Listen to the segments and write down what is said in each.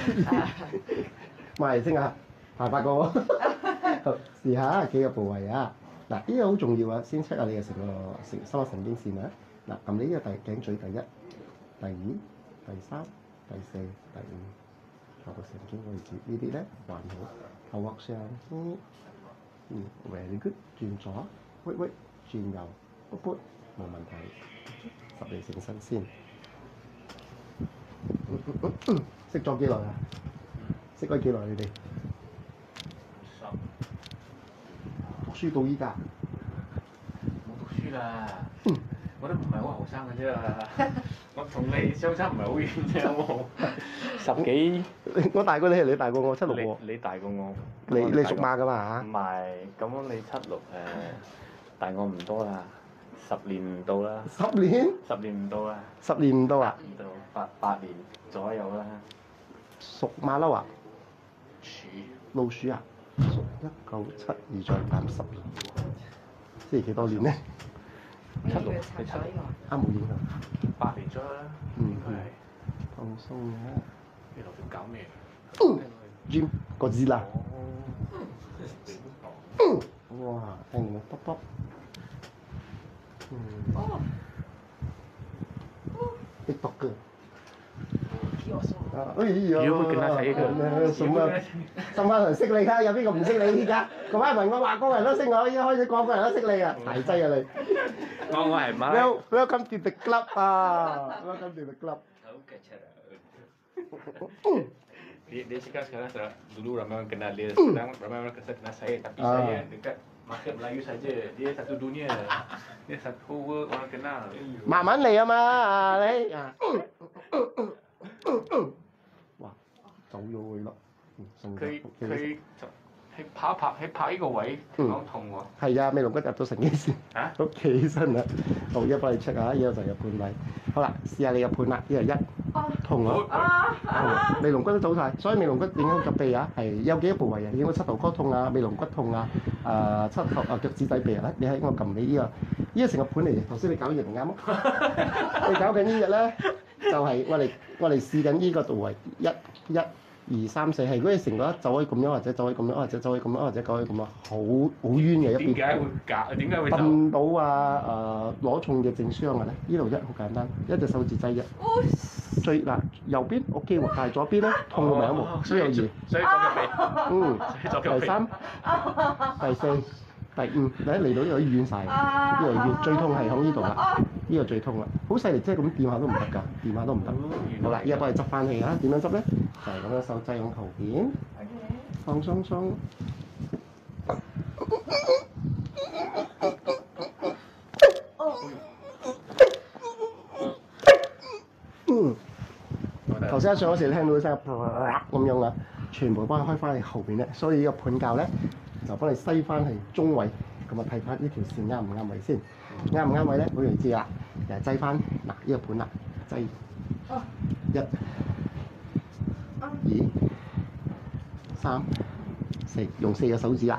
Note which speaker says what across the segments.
Speaker 1: 埋嚟先啊，排8個喎。好，試下幾個部位啊。嗱，呢個好重要啊，先 check 下你嘅成個心脈神經線啊。嗱，撳你呢個頸椎第1、第2、第3、第4、第5，下部神經位置呢啲咧還好。頭殼上，very good，轉左，喂，轉右，噗，冇問題。十嚟成身先。識咗幾耐啊？識咗幾耐你哋？讀書到依家？
Speaker 2: 冇讀書啦，我都唔係好後生嘅啫。我同你相差唔係好遠啫，有冇？10幾？
Speaker 1: 我大過你，你大過我76喎。
Speaker 2: 你大過我。
Speaker 1: 你屬馬㗎嘛嚇？
Speaker 2: 唔係，咁你76大我唔多啦，10年唔到啦。
Speaker 1: 10年
Speaker 2: ？10年唔到啦。
Speaker 1: 10年唔到啊？
Speaker 2: 唔到8年左右啦。
Speaker 1: 屬馬騮啊？
Speaker 2: 鼠。
Speaker 1: 老鼠啊？屬1972再減10年，即係幾多年咧？76，
Speaker 2: 你7年。
Speaker 1: 啱冇影響。
Speaker 2: 8年左右啦。應該係。
Speaker 1: 放鬆嘅。
Speaker 2: 你頭先搞咩
Speaker 1: ？Gym 個字啦。哇！聽唔到卜卜。TikTok 嘅。哎呀！
Speaker 2: 如果會跟他睇嘅，
Speaker 1: 什麼？什麼人識你㗎？有邊個唔識你而家？嗰班問我話個人都識我，依家開始個個人都識你啊！大劑啊你！
Speaker 2: 我係馬。
Speaker 1: Welcome to the club 啊 ！Welcome to the club。
Speaker 2: 好kacau. Dia cakap sekarang dulu ramai orang kenal dia, sekarang ramai orang kenal saya, tapi saya dekat market Melayu saja. Dia satu dunia, dia satu world orang kenal.
Speaker 1: 慢慢嚟啊嘛，你啊！哇，走咗去咯。
Speaker 2: 佢拍呢個位，講痛喎。
Speaker 1: 係啊，尾龍骨入到神經線。
Speaker 2: 嚇？
Speaker 1: 都企起身啦。好，一幫你 check 下，依個就入盤位。好啦，試下你入盤啦，呢個1痛啊！尾龍骨都走晒，所以尾龍骨影響腳臂啊，係有幾個部位啊？影響膝頭哥痛啊，尾龍骨痛啊，膝頭腳趾底臂啊。你喺我撳你呢個，呢個成個盤嚟嘅。頭先你搞呢隻唔啱咯。你搞緊呢隻咧，就係我哋試緊呢個部位1、2、3、4係，如果你成個一走可以咁樣，或者走可以咁樣，或者走可以咁樣，或者走可以咁樣，好冤嘅一邊。
Speaker 2: 點解會夾？點解會走？
Speaker 1: 揼到啊！攞重嘅證書啊！呢度1好簡單，一隻手指擠1。最嗱右邊 OK 喎，但係左邊咧痛到咪一毛，所以有2。
Speaker 2: 所以左腳尾。
Speaker 1: 第3、第4、第5，你一嚟到呢度軟晒，呢度軟，最痛係喺呢度啦，呢個最痛啦，好細力，即係咁掂下都唔得㗎，掂下都唔得。好啦，依家幫你執翻氣啊！點樣執咧？就係咁樣手擠喺後邊，放鬆鬆。頭先一上嗰時，你聽到聲咁樣啊，全部幫你開翻去後邊咧，所以呢個盤教咧就幫你篩翻去中位，咁啊睇翻呢條線啱唔啱位先，啱唔啱位咧好容易知啦，就係擠翻嗱呢個盤啦，擠1、2、3、4，用4個手指啦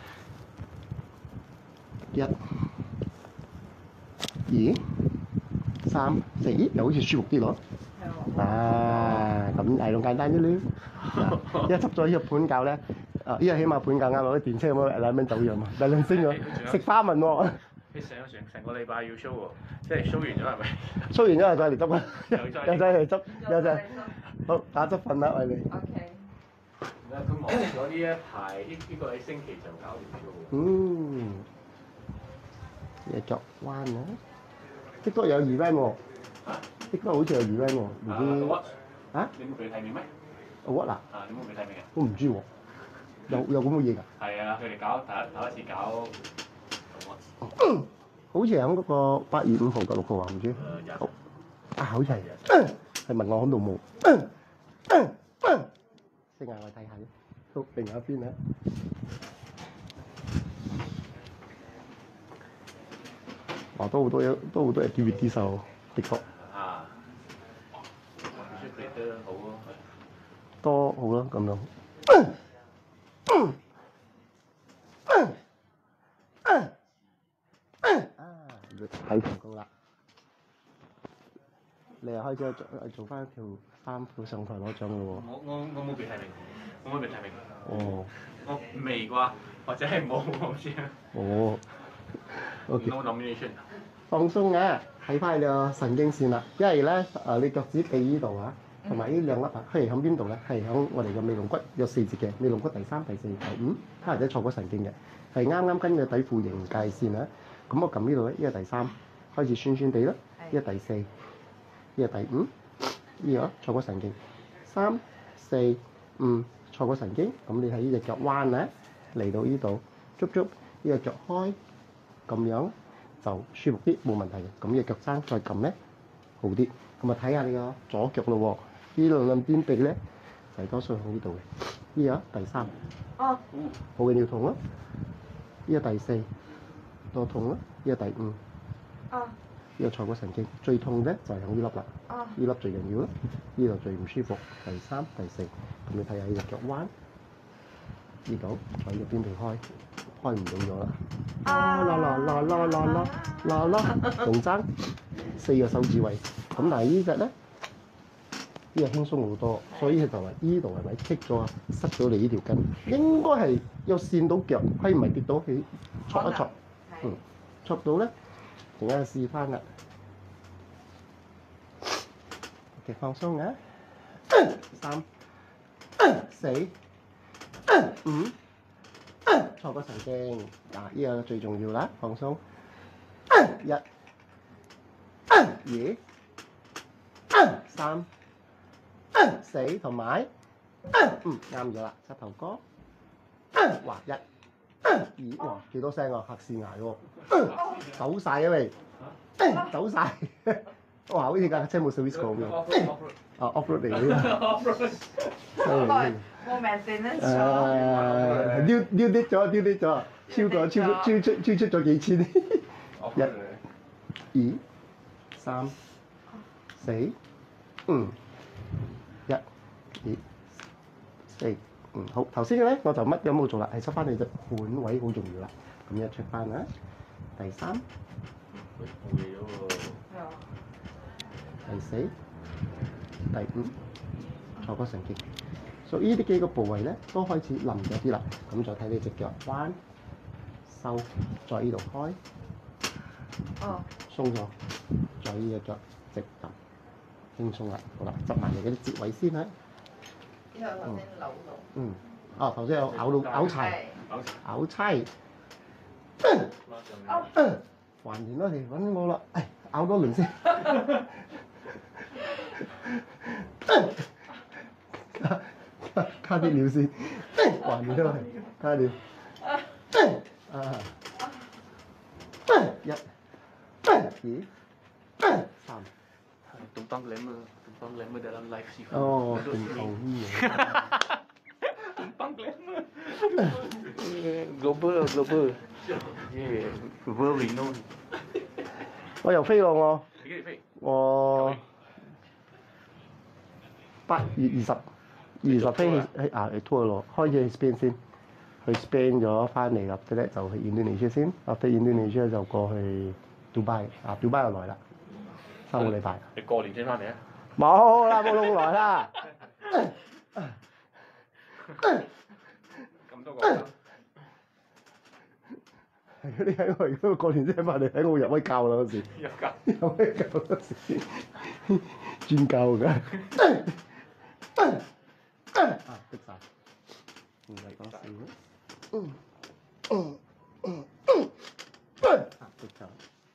Speaker 1: ，1、2、3、4，咦又好似舒服啲咯〜啊，咁係咁簡單啫咯。一執咗呢個盤教咧，呢個起碼盤教啱攞啲電車咁樣2蚊走樣嘛，2升咗，食花紋喎。
Speaker 2: 你成個禮拜要 show 喎，即係 show 完咗係咪
Speaker 1: ？show 完咗再嚟執啊，又再嚟執，又再好打執瞓啦，我哋。
Speaker 3: OK。
Speaker 2: 佢忙咗呢一排，呢個星期就搞掂 show。
Speaker 1: 嗯，嘢腳彎啊，TikTok有2蚊喎。TikTok好似有2蚊喎，唔知啊？
Speaker 2: 你冇俾睇面咩
Speaker 1: ？What 啊？
Speaker 2: 你冇俾睇面嘅？
Speaker 1: 我唔知喎，有咁嘅嘢㗎？
Speaker 2: 係啊，佢哋搞第一次搞。
Speaker 1: 好似係喺嗰個8月5號及6號啊，唔知。好似係。係問我喺度冇。先嗌我睇下先，好，另一邊啊。哇！都好多嘢 DVD 收 TikTok。多好啦，咁樣。睇成功啦！你又開開始做翻條衫褲上台攞獎咯
Speaker 2: 我冇被提名，我冇被提名。
Speaker 1: 喎。
Speaker 2: 我未啩，或者係冇，我唔知啊。
Speaker 1: 哦。OK。
Speaker 2: No nomination。
Speaker 1: 放鬆啊，睇翻你個神經線啦。因為咧你腳趾臂呢度啊，同埋呢兩粒啊，係喺邊度咧？係喺我哋嘅尾龍骨有4節嘅，尾龍骨第3、第4、第5，或者坐骨神經嘅，係啱啱跟嘅底褲形界線啊。咁我撳呢度咧，呢個第3開始酸酸地啦，呢個第4，呢個第5，呢個坐骨神經3、4、5坐骨神經。咁你喺呢隻腳彎咧嚟到呢度，捉呢個腳開，咁樣就舒服啲，冇問題嘅。咁呢個腳踭再撳咧好啲。咁啊睇下你個左腳咯喎，呢兩邊臂咧就多數喺呢度嘅。呢個第3，好緊要痛咯。呢個第4，多痛咯。呢個第5，呢個坐骨神經最痛咧就係喺呢粒啦。呢粒最緊要啦，呢度最唔舒服。第3、第4，咁你睇下呢隻腳彎，呢度喺呢邊度開唔到咗啦。仲爭4個手指位。咁但係呢隻咧，呢個輕鬆好多，所以就話呢度係咪棘咗啊？塞咗你呢條筋，應該係有跣到腳，佢唔係跌到起，戳一戳，戳到咧，而家試翻啦。OK， 放鬆啊，3、4、5，坐骨神經，呢個最重要啦，放鬆，1、2、3、4同埋啱咗啦，膝頭哥，哇1、2，哇幾多聲啊，嚇屎牙喎，走晒啊未？走晒，哇好似架車冇 service 過咁樣，off-road 嚟嘅，
Speaker 3: 冇maintenance
Speaker 1: 丟啲咗，超出咗幾千，1、2、3、4、1、2、4，好。頭先嘅咧我就乜都冇做啦，係執翻你隻盤位好重要啦。咁一 check 翻啦，第3、第4、第5坐骨神經，所以呢啲幾個部位咧都開始冧咗啲啦。咁就睇你隻腳彎收，再呢度開，鬆咗，再呢隻腳直揼。輕鬆啦，好啦，執埋你嗰啲節位先啦。
Speaker 3: 之後頭先扭到。
Speaker 1: 頭先有拗柴，還原啦，嚟揾我啦，拗多輪先。加啲料先，還原啦，加料。1、2、3。
Speaker 2: tumpang glamour dalam live sih.
Speaker 1: Tumpang iya.
Speaker 2: Tumpang glamour. Global. Yeah, world renowned.
Speaker 1: 我又飛咯我。
Speaker 2: 幾時飛？
Speaker 1: 我8月20飛去拖咯，開始去 Spain 先，去 Spain 咗翻嚟啦，咧就去 Indonesia 先，after Indonesia 就過去 Dubai 又來啦。3個禮拜。
Speaker 2: 你過年先翻嚟啊？
Speaker 1: 冇啦，冇咁耐啦。
Speaker 2: 咁多個。
Speaker 1: 你喺我而家過年先翻嚟，喺我入威教啦嗰時。入威教嗰時，專教㗎。逼晒，唔係講笑逼晒。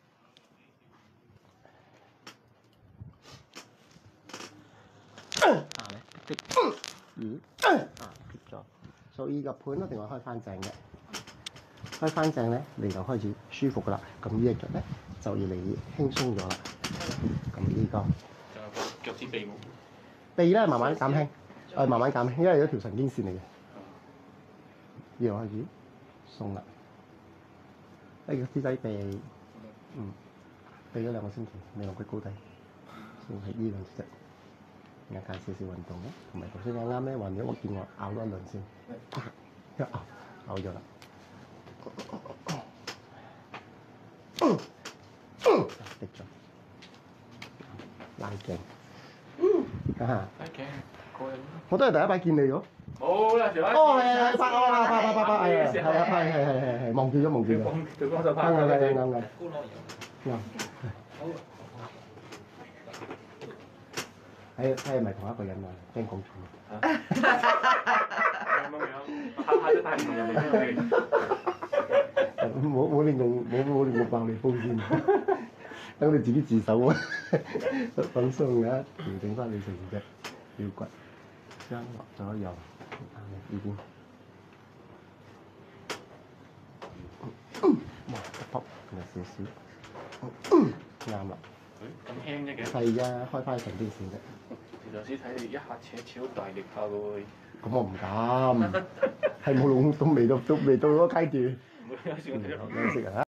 Speaker 1: 撇咗，所以個盤一定要開翻正嘅，開翻正咧，你就開始舒服噶啦。咁呢隻腳咧就要嚟輕鬆咗啦。咁呢個
Speaker 2: 腳趾臂冇，
Speaker 1: 臂咧慢慢減輕，慢慢減輕，因為有一條神經線嚟嘅。呢度開始鬆啦，呢個肢仔臂，臂咗2個星期，未落佢高低，先係呢兩隻。而家少少運動咧，同埋頭先啱啱咧話咗，我見我拗多一輪先，一拗咗啦，滴咗，拉頸。 嚇！
Speaker 2: OK，過癮。
Speaker 1: 我都係第一擺見你喎。
Speaker 2: 冇啦，上一次。
Speaker 1: 哦，係拍我啦，拍，係，忘記咗。
Speaker 2: 對方手拍。
Speaker 1: 啱。
Speaker 3: 咕嚕油。
Speaker 1: 係咪同一個人啊？驚講錯。
Speaker 2: 咁樣，下都帶唔同人嚟嘅。
Speaker 1: 冇令我爆你煲先，等你自己自首啊！放鬆啊，調整翻你成隻腰骨，將落咗油，啱已經。哇！一撲有少少，啱啦。
Speaker 2: 咁輕啫嘅。
Speaker 1: 係啊，開翻成啲先啫。
Speaker 2: 條頭先睇你一下扯超大力下嘅喎。
Speaker 1: 咁我唔敢，係冇用都未到嗰階段。
Speaker 2: 唔會有時我睇到。
Speaker 1: 休息啊！